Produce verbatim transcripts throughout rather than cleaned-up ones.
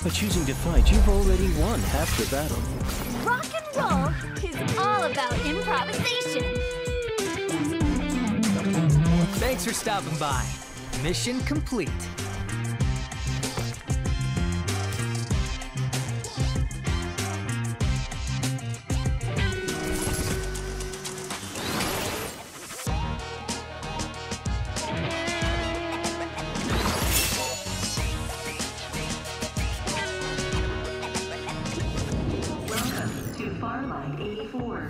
By choosing to fight, you've already won half the battle. Rock and roll is all about improvisation. Thanks for stopping by. Mission complete. Welcome to Farlight eighty-four.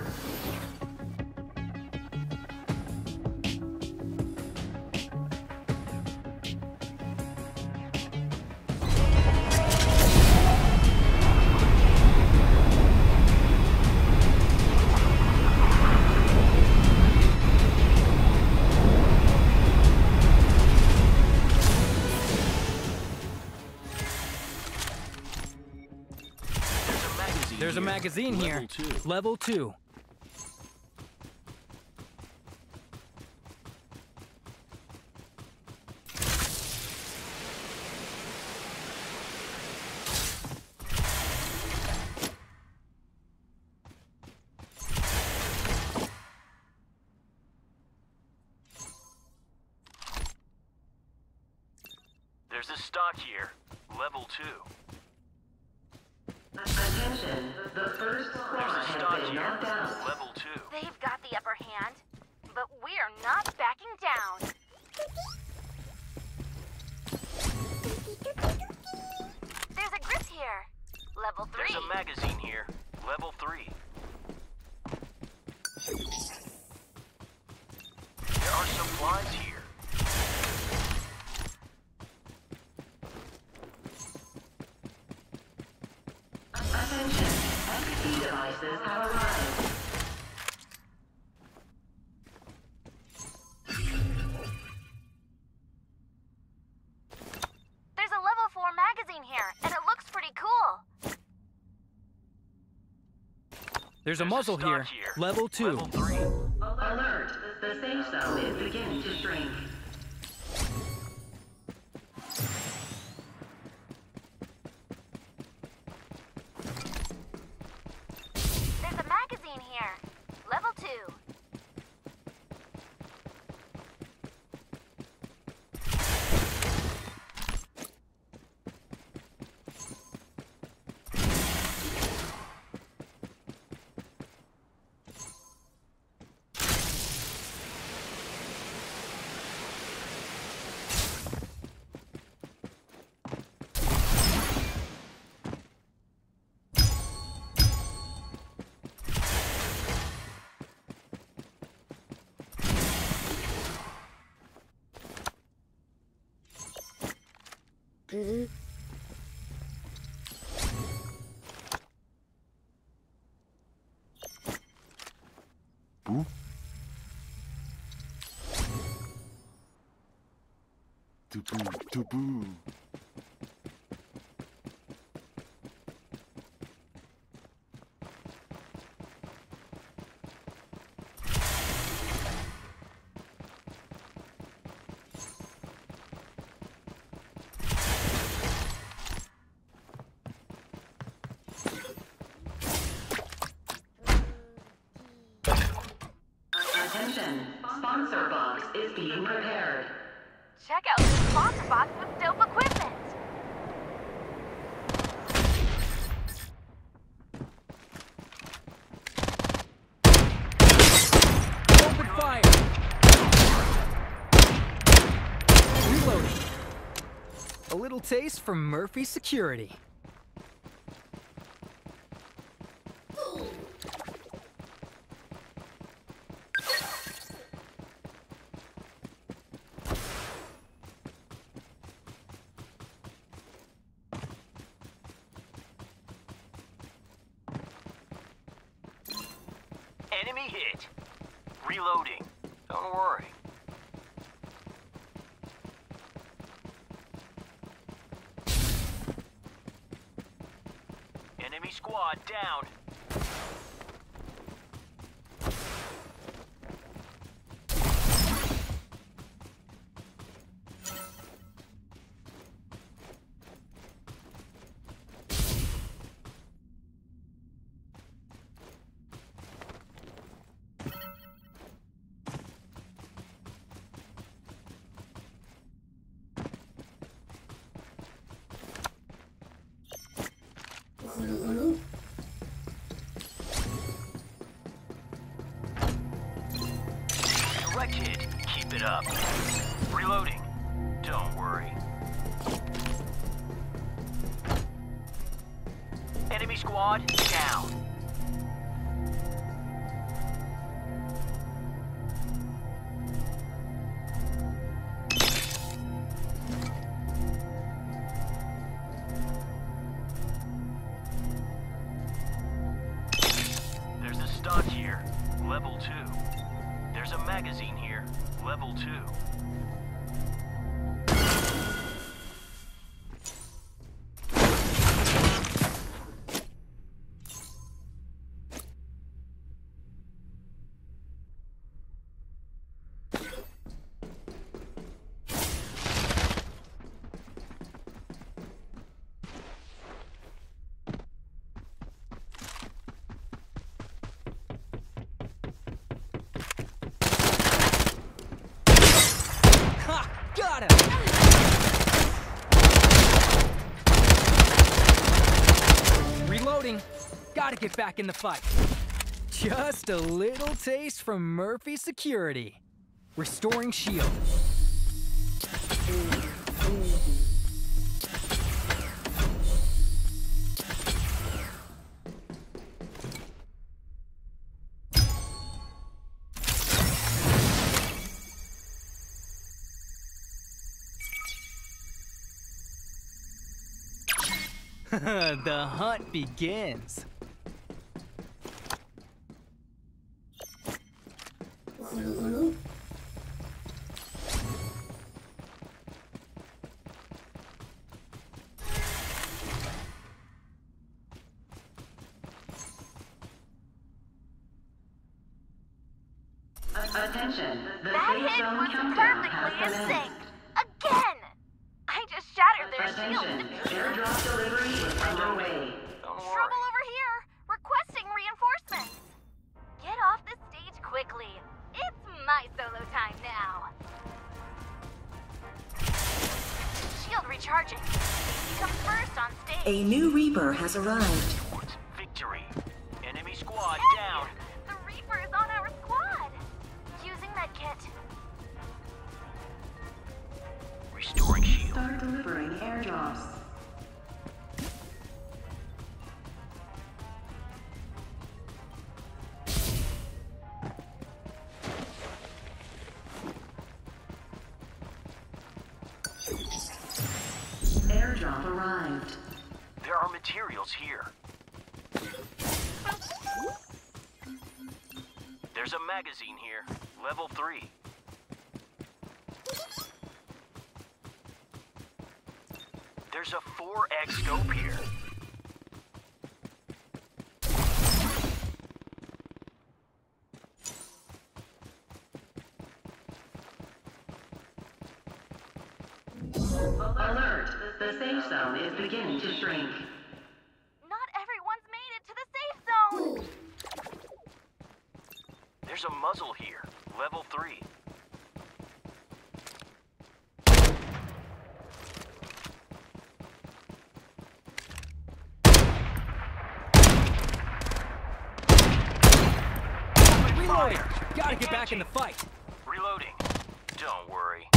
There's a magazine here. Level two. Level two. There's a stock here. Level two. Attention, the first squad There's a has stock been here. knocked out. Level two. They've got the upper hand, but we're not backing down. There's a grip here. Level three. There's a magazine here. Level three. There are supplies here. Attention, X P devices have arrived. There's a level four magazine here, and it looks pretty cool. There's a There's muzzle stock here. here. Level two. Level three. Alert, the safe zone is beginning to shrink. There's a magazine here. Level two. Boo. Doo-boo, doo-boo. Attention, sponsor box is being repaired. Check out the sponsor box with dope equipment. Open fire. Reloading. A little taste from Murphy Security. Enemy hit. Reloading. Don't worry. Enemy squad down. my kid. Keep it up. Reloading. Don't worry. Enemy squad down. There's a stock here, level two. There's a magazine here, level two. Got him! Reloading. Gotta get back in the fight. Just a little taste from Murphy Security. Restoring shield. The hunt begins. Attention, the That safe hit zone was countdown perfectly has in commenced. sync. Again! I just shattered their Attention, shield. airdrop delivery is underway. Don't worry. Trouble over here. Requesting reinforcements. Get off the stage quickly. It's my solo time now. Shield recharging. Come first on stage. A new Reaper has arrived. Towards victory. Enemy squad Yay! down. The Reaper is on our squad. Using that kit. Restoring shield. Start delivering airdrops. Airdrop arrived. There are materials here. There's a magazine here, level three. There's a four X scope here. Alert! The safe zone is beginning to shrink. Not everyone's made it to the safe zone. There's a muzzle here, level three. Reloading. Gotta get back in the fight. Reloading. Don't worry.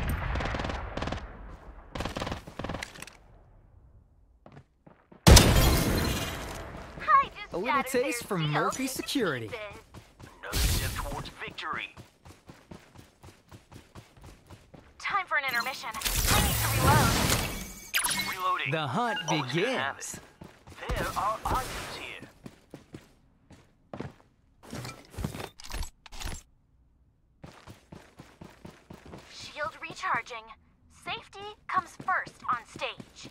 I just A little shattered their taste from shield Murphy into Security. pieces. Another step towards victory. Time for an intermission. I need to reload. Reloading. The hunt Almost gonna have begins. it. There are items here. Shield recharging. Safety comes first on stage.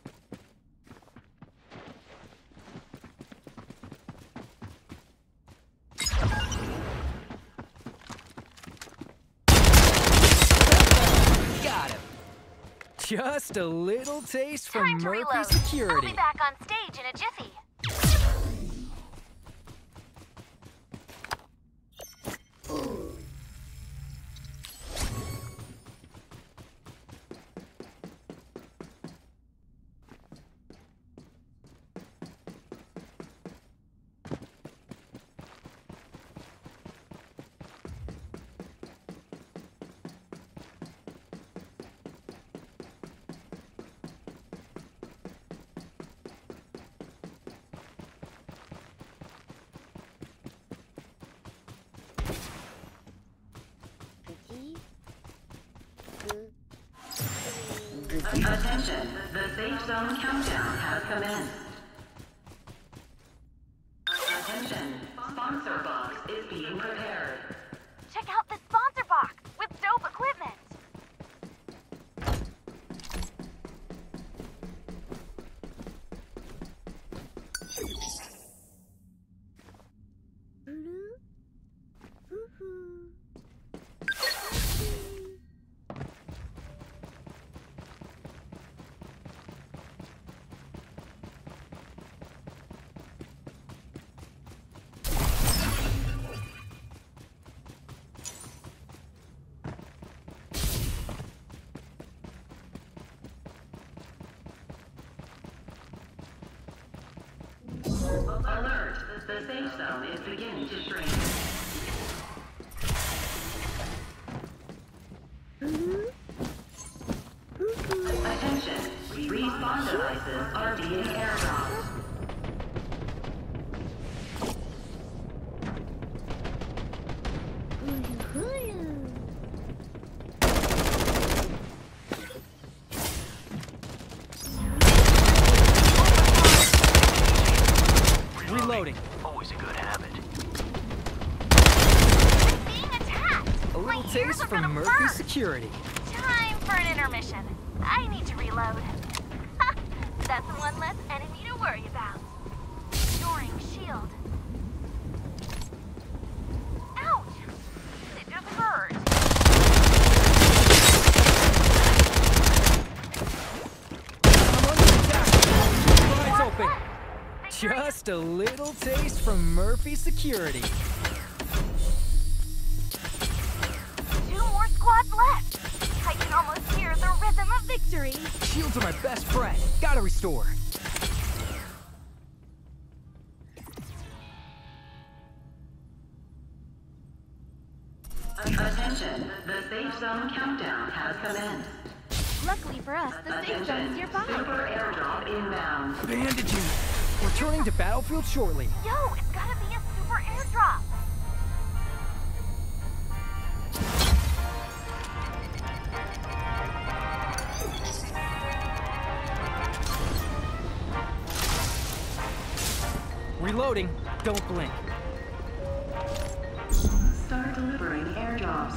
Got him. Just a little taste from Time to Murphy reload. I'll Security. be back on stage in a jiffy. Attention, the safe zone countdown has commenced. Attention, sponsor box is being prepared. Check out the sponsor box with dope equipment. Alert, the safe zone is beginning to shrink. Attention, respawn devices are being airdropped. Reloading. Always a good habit. Being attacked. A My little ears taste are from gonna Murphy burn. Security. Time for an intermission. I need to reload. Ha! That's one less enemy to worry about. Restoring shield. Ouch! It just hurt. I'm under attack. Eyes open. Victory. Just a little taste from Murphy Security. Two more squads left. I can almost hear the rhythm of victory. Shields are my best friend. Gotta restore. Attention, the safe zone countdown has commenced. Luckily for us, the safe zone is Attention, nearby. super airdrop inbound. Bandaging. Returning to battlefield shortly. Yo, it's gotta be a super airdrop. Reloading. Don't blink. Start delivering airdrops.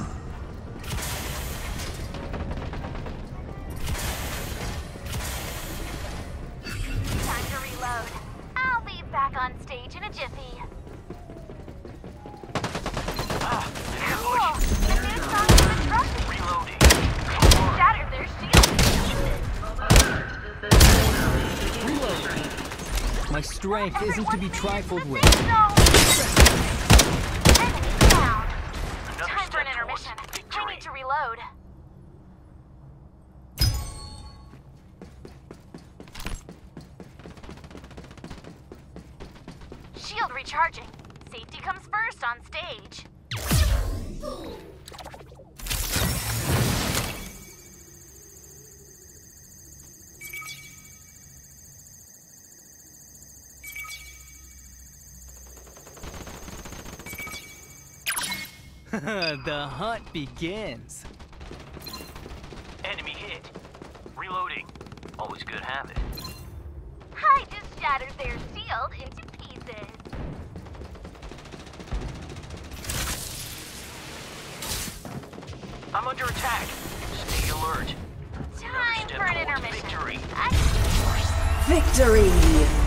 Time to reload. I'll be back on stage in a jiffy. Ah, Cool! The new song is disrupting. reloading. Shattered their shield. Alert, the safe zone is beginning to shrink. My strength isn't to be trifled with. Enemy down. Another Time for an step towards intermission. I victory. need to reload. Shield recharging. Safety comes first on stage. The hunt begins. Enemy hit. Reloading. Always good habit. I just shattered their shield into pieces. I'm under attack. Stay alert. Time step for an towards intermission. victory. I Victory!